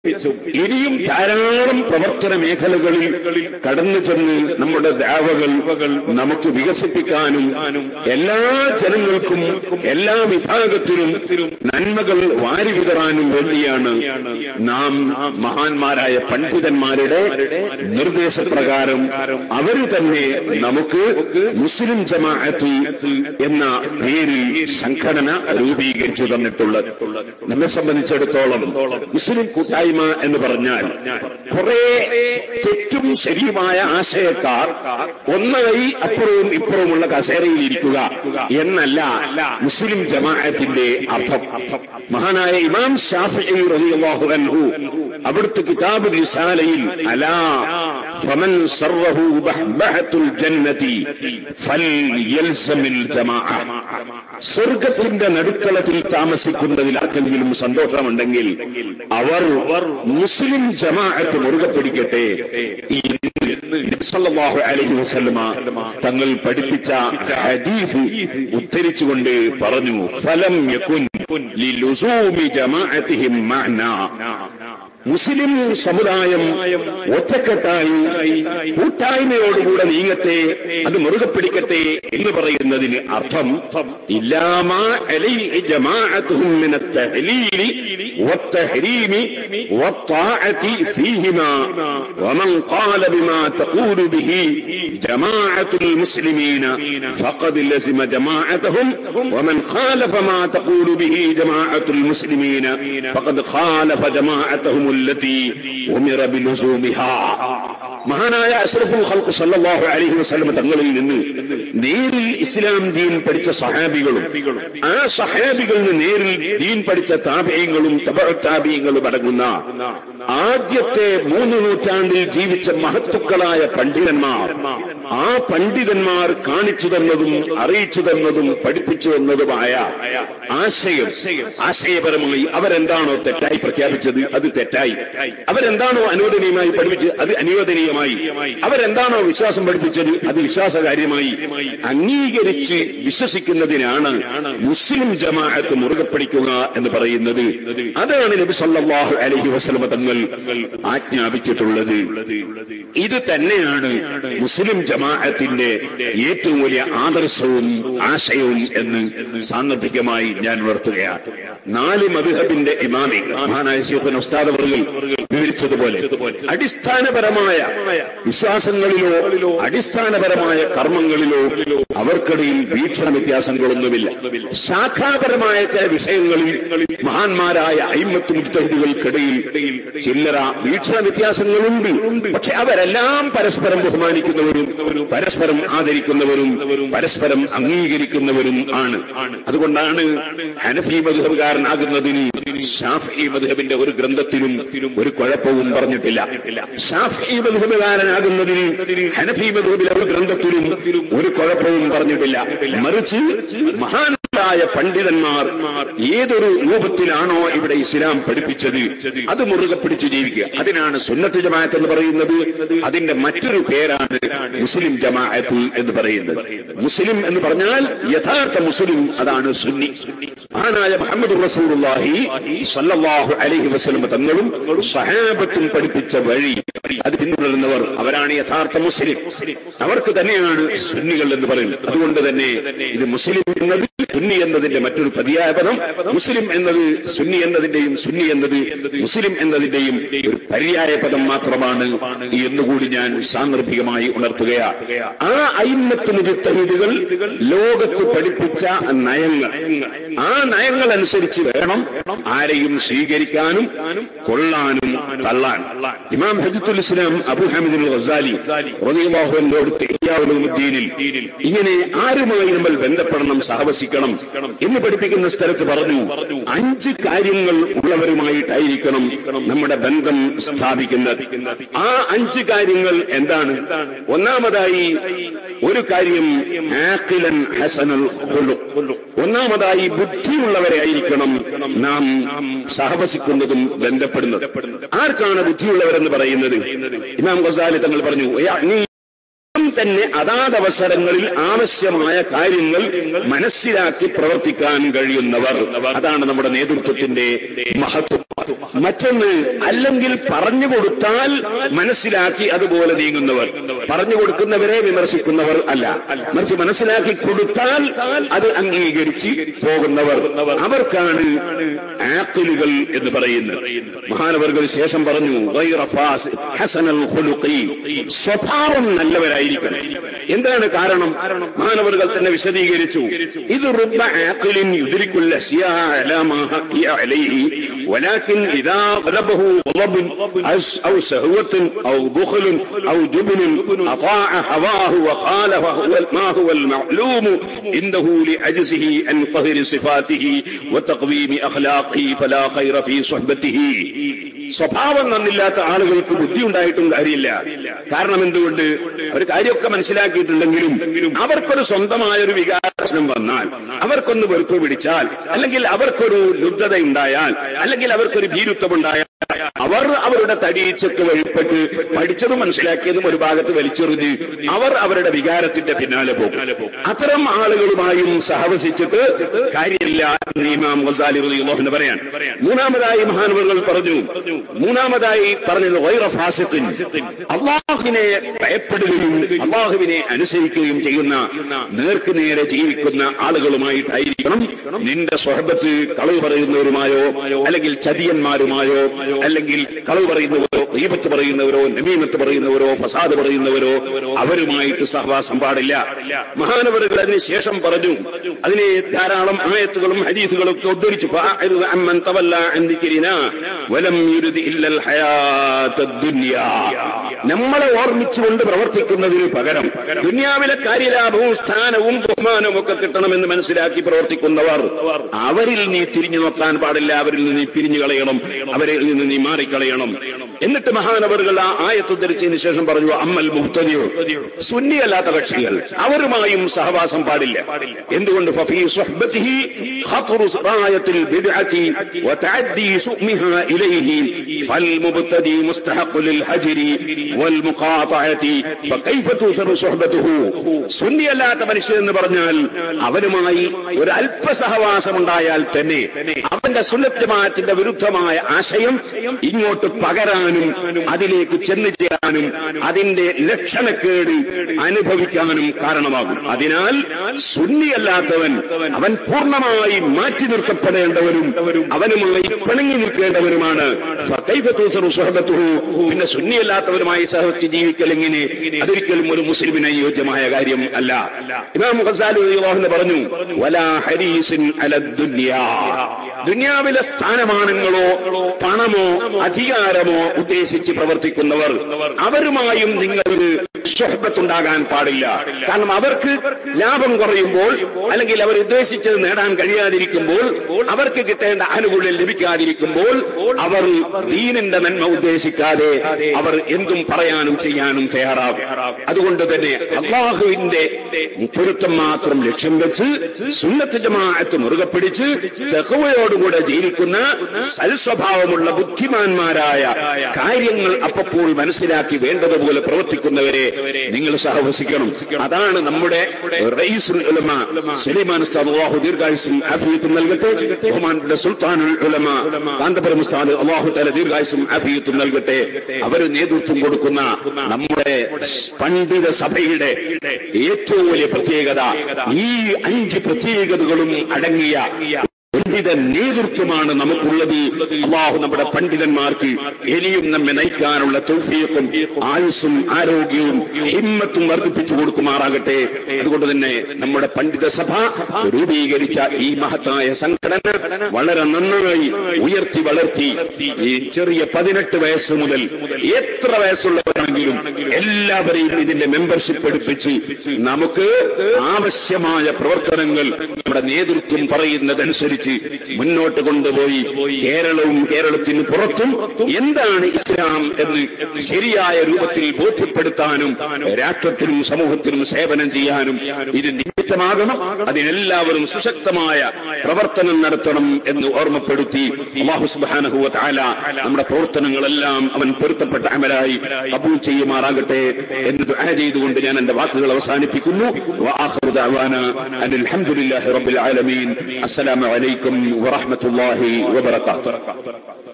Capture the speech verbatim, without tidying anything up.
ഇനിയും ധാരാളം പ്രവർത്തന മേഖലകളിൽ കടന്നു ചെന്ന് നമ്മുടെ ദഅവകൾ നമുക്ക് വികസിപ്പിക്കാനും എല്ലാ ജനങ്ങൾക്കും എല്ലാ വിഭാഗത്തിലും നന്മകൾ വാരി വിതറാനും വേണ്ടിയാണ് നാം മഹാന്മാരായ പണ്ഡിതന്മാരുടെ നിർദ്ദേശപ്രകാരം അവർ തന്നെ നമുക്ക് മുസ്ലിം ജമാഅത്ത് എന്ന പേരിൽ സംഘടന രൂപീകരിച്ചു തന്നിട്ടുള്ളത്. നമ്മെ സംബന്ധിച്ചിടത്തോളം മുസ്ലിം കൂട്ടായ്മ എന്ന് പറഞ്ഞാൽ കുറെ തെറ്റും ശരിയുമായ ആശയക്കാർ ഒന്നായി അപ്പുറവും ഇപ്പുറവുമുള്ള കസേരയിൽ ഇരിക്കുക എന്നല്ല മുസ്ലിം ജമാഅത്തിന്റെ അർത്ഥം. മഹാനായ ഇമാം ശാഫിഈ റളിയല്ലാഹു അൻഹു അവിടുത്തെ കിതാബ് റിസാലയിൽ അലാ ഫമൻ സർറഹു ബഹ്ബഹത്തുൽ ജന്നതി ഫൽയൽസമിൽ ജമാഅ, സ്വർഗത്തിന്റെ നടുത്തളത്തിൽ താമസിക്കുന്നതിൽ ആർക്കെങ്കിലും സന്തോഷമുണ്ടെങ്കിൽ അവർ മുസ്ലിം ജമാഅത്ത് മുറുകെ പിടിക്കട്ടെ. ഈ സല്ലല്ലാഹു അലൈഹി വസല്ലമ തങ്ങൾ പഠിപ്പിച്ച ഹദീസ് ഉദ്ധരിച്ചുകൊണ്ട് പറഞ്ഞു, ഫലം യകുൻ ലിലുസൂമി ജമാഅതിഹിം മഅനാ, മുസ്ലിം സമുദായം ഒറ്റക്കെട്ടായി കൂട്ടായ്മയോടുകൂടെ നീങ്ങട്ടെ, അത് മുറുകെ പിടിക്കട്ടെ എന്ന് പറയുന്നതിന് അർത്ഥം ഇല്ലാമാ അലൈഹി ജമാഅത്തുഹും മിനത് തഹ്ലീലി വത്തഹ്രീമി വത്താഅതി ഫീഹിമാ വമൻ ഖാല ബിമാ തഖൂലു ബിഹി ജമാഅത്തുൽ മുസ്ലിമീന ഫഖദ് ലസിമ ജമാഅത്തുഹും വമൻ ഖാലഫ മാ തഖൂലു ബിഹി ജമാഅത്തുൽ മുസ്ലിമീന ഫഖദ് ഖാലഫ ജമാഅത്തുഹും മഹാനായ അഷ്റഫുൽ ഖൽഖ് സല്ലല്ലാഹു അലൈഹി വസല്ലം തങ്ങളിൽ നിന്ന് നേരിൽ ഇസ്ലാം ദീൻ പഠിച്ച സഹാബികളും ആ സഹാബികളിൽ നിന്ന് നേരിൽ ദീൻ പഠിച്ച താബിഈങ്ങളും തബഉ താബിഈങ്ങളും അടങ്ങുന്ന ആദ്യത്തെ മൂന്ന് നൂറ്റാണ്ടിൽ ജീവിച്ച മഹത്തുക്കളായ പണ്ഡിതന്മാർ, ആ പണ്ഡിതന്മാർ കാണിച്ചു തന്നതും അറിയിച്ചു തന്നതും പഠിപ്പിച്ചു തന്നതുമായ ആശയം ആശയപരമായി അവരെന്താണോ തെറ്റായി പ്രഖ്യാപിച്ചത് അത് തെറ്റായി, അവരെന്താണോ അനുവദനീയമായി പഠിപ്പിച്ചത് അത് അനുവദനീയമായി, അവരെന്താണോ വിശ്വാസം പഠിപ്പിച്ചത് അത് വിശ്വാസകാര്യമായി അംഗീകരിച്ച് വിശ്വസിക്കുന്നതിനാണ് മുസ്ലിം ജമാഅത്ത് മുറുകെ പിടിക്കുക എന്ന് പറയുന്നത്. അതാണ് നബി സല്ലല്ലാഹു അലൈഹി വസല്ലം തങ്ങൾ ആജ്ഞാപിച്ചിട്ടുള്ളത്. ഇത് തന്നെയാണ് മുസ്ലിം ജമാഅത്തിന്റെ ഏറ്റവും വലിയ ആദർശവും ആശയവും എന്ന് സാന്ദർഭികമായി ഞാൻ ഉണർത്തുകയാണ്. നാല് മദ്ഹബിന്റെ ഇമാമി മഹാനായ ശൈഖുന ഉസ്താദ് അവറുകൾ വിവരിച്ചതുപോലെ അടിസ്ഥാനപരമായ വിശ്വാസങ്ങളിലോ അടിസ്ഥാനപരമായ കർമ്മങ്ങളിലോ അവർക്കിടയിൽ വീക്ഷണ വ്യത്യാസങ്ങളൊന്നുമില്ല. ശാഖാപരമായ ചില വിഷയങ്ങളിൽ മഹാന്മാരായ അയിമ്മത്ത് മുജ്തഹിദുകൾക്കിടയിൽ ചില്ലറ വീക്ഷണ വ്യത്യാസങ്ങളുണ്ട്. പക്ഷെ അവരെല്ലാം പരസ്പരം ബഹുമാനിക്കുന്നവരും പരസ്പരം ആദരിക്കുന്നവരും പരസ്പരം അംഗീകരിക്കുന്നവരും ആണ്. അതുകൊണ്ടാണ് ഹനഫി മദ്ഹബുകാരനാകുന്നതിന് ശാഫിഈ മദ്ഹബിന്റെ ഒരു ഗ്രന്ഥത്തിലും ഒരു കുഴപ്പവും പറഞ്ഞിട്ടില്ല. ശാഫിഈ മദ്ഹബുകാരനാകുന്നതിന് ഹനഫി മദ്ഹബിലെ ഒരു ഗ്രന്ഥത്തിലും ഒരു കുഴപ്പവും പറഞ്ഞിട്ടില്ല. മറിച്ച് മഹാനായ പണ്ഡിതന്മാർ ഏതൊരു രൂപത്തിലാണോ ഇവിടെ ഇസ്ലാം പഠിപ്പിച്ചത് അത് മുറുകെ പിടിച്ചു ജീവിക്കുക. അതിനാണ് സുന്നത്ത് ജമാഅത്ത് എന്ന് പറയുന്നത്. അതിന്റെ മറ്റൊരു പേരാണ് മുസ്ലിം ജമാഅത്ത് എന്ന് പറയുന്നത്. മുസ്ലിം എന്ന് പറഞ്ഞാൽ യഥാർത്ഥ മുസ്ലിം, അതാണ് സുന്നി. മഹാനായ മുഹമ്മദ് റസൂലുള്ളാഹി സ്വല്ലല്ലാഹു അലൈഹി വസല്ലം തങ്ങളും സ്വഹാബത്തും പഠിപ്പിച്ച വഴി അത് പിന്തുടരുന്നവർ അവരാണ് യഥാർത്ഥ മുസ്ലിം. അവർക്ക് തന്നെയാണ് സുന്നികൾ എന്ന് പറയുന്നത്. അതുകൊണ്ട് തന്നെ ഇത് മുസ്ലിം എന്നത് സുന്നി എന്നതിന്റെ മറ്റൊരു പര്യായ പദം, മുസ്ലിം എന്നത് സുന്നി എന്നതിന്റെയും സുന്നി എന്നത് മുസ്ലിം എന്നതിന്റെയും ഒരു പര്യായ പദം മാത്രമാണ് എന്നുകൂടി ഞാൻ സാന്ദർഭികമായി ഉണർത്തുകയാണ്. ആ അയിമ്മത്ത് മുജ്തഹിദുകൾ ലോകത്ത് പഠിപ്പിച്ച നയങ്ങൾ, ആ നയങ്ങൾ അനുസരിച്ച് വേണം ആരെയും സ്വീകരിക്കാനും കൊള്ളാനും തള്ളാൻ. ഇമാം ഹജ്ജത്തുൽ ഇസ്ലാം അബൂ ഹമീദ് അൽ ഗസാലി റളിയല്ലാഹു അൻഹു ഇഹ്യാഉൽ ഉലൂമുദ്ദീനിൽ ഇങ്ങനെ ആരുമായി നമ്മൾ ബന്ധപ്പെടണം, സഹവസിക്കണം എന്ന് പഠിപ്പിക്കുന്ന സ്ഥലത്ത് പറഞ്ഞു, അഞ്ച് കാര്യങ്ങൾ ഉള്ളവരുമായിട്ടായിരിക്കണം നമ്മുടെ ബന്ധം സ്ഥാപിക്കുന്നത്. ആ അഞ്ച് കാര്യങ്ങൾ എന്താണ്? ഒന്നാമതായി ഒരു കാര്യം ആഖിലൻ ഹസനുൽ ഖുലുഖ്, ഒന്നാമതായി ബുദ്ധിയുള്ളവരെ ആയിരിക്കണം നാം സഹവസിക്കുന്നതും ബന്ധപ്പെടുന്നത്. ആർക്കാണ് ബുദ്ധിയുള്ളവരെന്ന് പറയുന്നത്? ഇമാം ഗസാലി തങ്ങൾ പറഞ്ഞു, തന്നെ അതാതവസരങ്ങളിൽ ആവശ്യമായ കാര്യങ്ങൾ മനസ്സിലാക്കി പ്രവർത്തിക്കാൻ കഴിയുന്നവർ. അതാണ് നമ്മുടെ നേതൃത്വത്തിന്റെ മഹത്വം. മറ്റൊന്ന്, അല്ലെങ്കിൽ പറഞ്ഞു കൊടുത്താൽ മനസ്സിലാക്കി അതുപോലെ നീങ്ങുന്നവർ. പറഞ്ഞു കൊടുക്കുന്നവരെ വിമർശിക്കുന്നവർ അല്ല, മറിച്ച് മനസ്സിലാക്കി കൊടുത്താൽ അത് അംഗീകരിച്ച് പോകുന്നവർ. അവർക്കാണ് ആഖിലുകൾ എന്ന് പറയുന്നത്. മഹാനവർകൾ ശേഷം പറഞ്ഞു, ഹസനൽ ഖുലുഖി, സ്വഭാവം നല്ലവരായിരിക്കണം. എന്താണ് കാരണം? മഹാനവർകൾ തന്നെ വിശദീകരിച്ചു. ഇത് റുബ്ബ ആഖിലിൻ യുദ്രിക്കുൽ അശ്യാ അലാ മാ ഹഖിയ അലൈഹി വലാകിൻ ഇദാ ഖലബഹു ഖലബുൻ ഔ സഹവത്തുൻ ഔ ബുഖലുൻ ഔ ജുബ്നുൻ അതാഅ ഹവാഹു വഖാലഫ മാ ഹുവൽ മഅലൂം ഇൻദഹു ലിഅജ്സിഹി അൻ ഖഹരി സിഫാതിഹി വതഖ്വീമി അഖ്ലാഖിഹി ഫലാ ഖൈറ ഫീ സുഹ്ബതിഹി. സ്വഭാവം നന്നില്ലാത്ത ആളുകൾക്ക് ബുദ്ധി ഉണ്ടായിട്ടും കാര്യമില്ല. കാരണം എന്തുകൊണ്ട്? അവർ കാര്യമൊക്കെ മനസ്സിലാക്കിയിട്ടുണ്ടെങ്കിലും അവർക്കൊരു സ്വന്തമായ ഒരു വികാരം വന്നാൽ, അവർക്കൊന്ന് വെറുപ്പ് പിടിച്ചാൽ, അല്ലെങ്കിൽ അവർക്കൊരു ലുബ്ധത ഉണ്ടായാൽ, അല്ലെങ്കിൽ അവർക്കൊരു ഭീരുത്വം ഉണ്ടായാൽ, അവർ അവരുടെ തടിയിച്ചൊക്കെ വഴിപ്പെട്ട് പഠിച്ചതും മനസ്സിലാക്കിയതും ഒരു ഭാഗത്ത് വലിച്ചെറിഞ്ഞ് അവർ അവരുടെ വികാരത്തിന്റെ പിന്നാലെ പോകും. അത്തരം ആളുകളുമായും സഹവസിച്ചിട്ട് കാര്യമില്ല എന്ന് ഇമാം ഗസാലി റളിയല്ലാഹു അൻഹു പറയാൻ. മൂന്നാമതായി മഹാനവറുകൾ പറഞ്ഞു, മൂന്നാമതായി പറഞ്ഞത് ഗൈറ ഫാസിഖിൻ, അല്ലാഹുവിനെ ഭയപ്പെടുകയും അല്ലാഹുവിനെ അനുസരിക്കുകയും ചെയ്യുന്ന, നേർക്ക് നേരെ ജീവിക്കുന്ന ആളുകളുമായിട്ടായിരിക്കണം നിന്റെ സ്വഹബത്ത്. കളവ് പറയുന്നവരുമായോ അല്ലെങ്കിൽ ചതിയന്മാരുമായോ അല്ലെങ്കിൽ കളവ് പറയുന്നവരോ ഗീബത്ത് പറയുന്നവരോ നമീമത്ത് പറയുന്നവരോ ഫസാദ് പറയുന്നവരോ അവരുമായിട്ട് സഹവാസം പാടില്ല. മഹാനവറുകൾ അതിന് ശേഷം പറഞ്ഞു, അതിനെ ധാരാളം ആയത്തുകളും ഹദീസുകളും ഒക്കെ ഉദ്ധരിച്ചു. ഫഅഅ്രിദ് അമ്മൻ തവല്ല അൻ ദിക്രിനാ വലം യുരിദ് ഇല്ലൽ ഹയാത്തദ് ദുനിയാ. നമ്മളെ ഓർമ്മിച്ചുകൊണ്ട് പ്രവർത്തിക്കുന്നതിന് പകരം ദുനിയാവിലെ കാര്യലാഭവും സ്ഥാനവും ബഹുമാനവും ഒക്കെ കിട്ടണമെന്ന് മനസ്സിലാക്കി പ്രവർത്തിക്കുന്നവർ, അവരിൽ നീ തിരിഞ്ഞു നോക്കാൻ പാടില്ല, അവരിൽ നിന്ന് നീ പിരിഞ്ഞു കളയണം, അവരിൽ നിന്ന് നീ മാറിക്കളയണം. എന്നിട്ട് മഹാനവറുകൾ ആ ആയത്ത് ഉദ്ധരിച്ചതിന് ശേഷം പറഞ്ഞു, അമ്മൽ മുബ്തദിഉ, സുന്നിയല്ലാത്ത കക്ഷികൾ, അവരുമായും സഹവാസം പാടില്ല. എന്തുകൊണ്ട്? ഫഫീ സുഹ്ബതിഹി ഖത്റു റായത്തിൽ ബിദ്അതി വതഅദ്ദി സുഅ്മിഹാ ഇലൈഹി ഫൽമുബ്തദി മുസ്തഹഖ് ലിൽ ഹജ്രി വൽ മുഖാതഅതി ഫകൈഫ തുസറു സുഹ്ബതുഹു. സുന്നിയല്ലാത്ത മനുഷ്യൻ എന്ന് പറഞ്ഞാൽ അവനുമായി ഒരു അല്പ സഹവാസം ഉണ്ടായാൽ തന്നെ അവന്റെ സുന്നത്ത് ജമാഅത്തിന്റെ വിരുദ്ധമായ ആശയം ഇങ്ങോട്ട് പകരാനും അതിലേക്ക് ചെന്നു ചേരാനും അതിന്റെ ലക്ഷണക്കേട് അനുഭവിക്കാനും കാരണമാകും. അതിനാൽ സുന്നിയല്ലാത്തവൻ അവൻ പൂർണ്ണമായി മാറ്റി നിർത്തപ്പെടേണ്ടവരും അവനുമായി പിണങ്ങി നിൽക്കേണ്ടവരുമാണ്. പിന്നെ സുന്നിയല്ലാത്തവരുമായി സഹവസിച്ച് ജീവിക്കൽ എങ്ങനെ? അതൊരിക്കലും ഒരു മുസ്ലിമിന് യോജ്യമായ കാര്യം അല്ല. ഇമാം ഗസാലി റളിയല്ലാഹു അൻഹു പറഞ്ഞു, വലാ ഹരീസിൻ അലദ് ദുനിയാ, ദുനിയാവിലെ സ്ഥാനമാനങ്ങളോ പണമോ അധികാരമോ ഉദ്ദേശിച്ച് പ്രവർത്തിക്കുന്നവർ, അവരുമായും നിങ്ങൾക്ക് സുഹബത്തുണ്ടാകാൻ പാടില്ല. കാരണം അവർക്ക് ലാഭം കുറയുമ്പോൾ അല്ലെങ്കിൽ അവർ ഉദ്ദേശിച്ചത് നേടാൻ കഴിയാതിരിക്കുമ്പോൾ, അവർക്ക് കിട്ടേണ്ട ആനുകൂല്യം ലഭിക്കാതിരിക്കുമ്പോൾ അവർ ദീനിന്റെ നന്മ ഉദ്ദേശിക്കാതെ അവർ എന്തും പറയാനും ചെയ്യാനും തയ്യാറാകും. അതുകൊണ്ട് തന്നെ അല്ലാഹുവിന്റെ പൊരുത്തം മാത്രം ലക്ഷ്യം വെച്ച് സുന്നത്ത് ജമാഅത്ത് മുറുകെ പിടിച്ച് തഖ്വയോടുകൂടെ ജീവിക്കുന്ന സൽസ്വഭാവമുള്ള ബുദ്ധിമാന്മാരായ കാര്യങ്ങൾ അപ്പോൾ മനസ്സിലാക്കി വേണ്ടതുപോലെ പ്രവർത്തിക്കുന്നവരെ നിങ്ങൾ സഹവസിക്കണം. അതാണ് നമ്മുടെ റഈസുൽ ഉലമ സുലൈമാൻ ഉസ്താദ്, അല്ലാഹു ദീർഘായുസ്സും ആഫിയത്തും നൽകട്ടെ. ബഹുമാനപ്പെട്ട സുൽത്താനുൽ ഉലമ കാന്തപുരം ഉസ്താദ്, അല്ലാഹു തആല ദീർഘായുസ്സും ആഫിയത്തും നൽകട്ടെ. അവർ നേതൃത്വം കൊടുക്കുന്ന നമ്മുടെ പണ്ഡിത സഭയുടെ ഏറ്റവും വലിയ പ്രത്യേകത ഈ അഞ്ച് പ്രത്യേകതകളും അടങ്ങിയ പണ്ഡിത നേതൃത്വമാണ് നമുക്കുള്ളത്. അല്ലാഹു നമ്മുടെ പണ്ഡിതന്മാർക്ക് ഇനിയും നമ്മെ നയിക്കാനുള്ള തൗഫീഖും ആയുസ്സും ആരോഗ്യവും ഹിമ്മത്തും വർദ്ധിപ്പിച്ചു കൊടുക്കുമാറാകട്ടെ. അതുകൊണ്ട് തന്നെ നമ്മുടെ പണ്ഡിത സഭ രൂപീകരിച്ച ഈ മഹത്തായ സംഘടന വളരെ നന്നായി ഉയർത്തി വളർത്തി ഈ ചെറിയ പതിനെട്ട് വയസ്സ് മുതൽ എത്ര വയസ്സുള്ളവരാണെങ്കിലും എല്ലാവരെയും ഇതിന്റെ മെമ്പർഷിപ്പ് എടുപ്പിച്ച് നമുക്ക് ആവശ്യമായ പ്രവർത്തനങ്ങൾ നമ്മുടെ നേതൃത്വം പറയുന്നതനുസരിച്ച് മുന്നോട്ട് കൊണ്ടുപോയി കേരളവും കേരളത്തിന് പുറത്തും എന്താണ് ഇസ്ലാം എന്ന് ശരിയായ രൂപത്തിൽ ബോധ്യപ്പെടുത്താനും രാഷ്ട്രത്തിനും സമൂഹത്തിനും സേവനം ചെയ്യാനും ഇത് മുന്നേറ്റമാകണം. അതിനെല്ലാവരും സുശക്തമായ പ്രവർത്തനം നടത്തണം എന്ന് ഓർമ്മപ്പെടുത്തി അല്ലാഹു സുബ്ഹാനഹു വ തആല നമ്മുടെ പ്രവർത്തനങ്ങളെല്ലാം അവൻ പൊരുത്തപ്പെട്ട അമലായി ഖബൂൽ ചെയ്യുമാറാകട്ടെ എന്ന് ദുആ ചെയ്തുകൊണ്ട് ഞാൻ എന്റെ വാക്കുകൾ അവസാനിപ്പിക്കുന്നു. വആഖിറു ദഅവാനാ അനിൽ ഹംദുലില്ലാഹി റബ്ബിൽ ആലമീൻ. അസ്സലാമു അലൈക്കും വറഹ്മത്തുള്ളാഹി വബറകാതുഹു.